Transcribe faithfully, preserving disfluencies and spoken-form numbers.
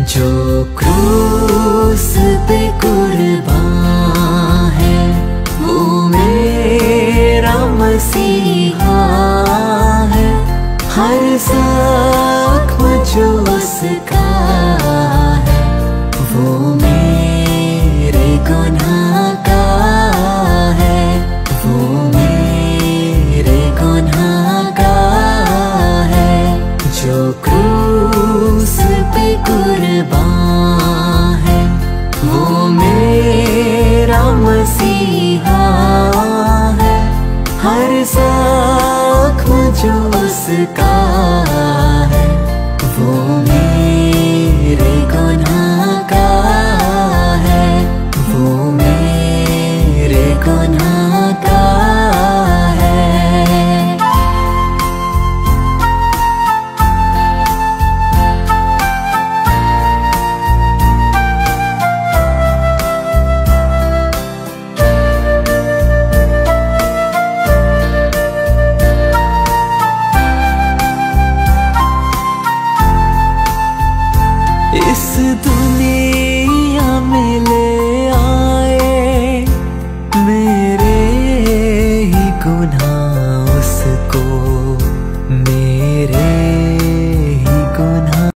जो क्रूस पे कुर्बान है वो मेरा मसीहा है। हर ज़ख्म जो उसका है वो मेरे गुनाह का है, वो मेरे गुनाह का है। जो क्रूस पे कुर्बान है वो मेरा मसीहा है। हर ज़ख्म जो उसका है वो मेरे गुनाह का है, वो मेरे गुनाह का है। इस दुनिया में ले आए मेरे ही गुनाह उसको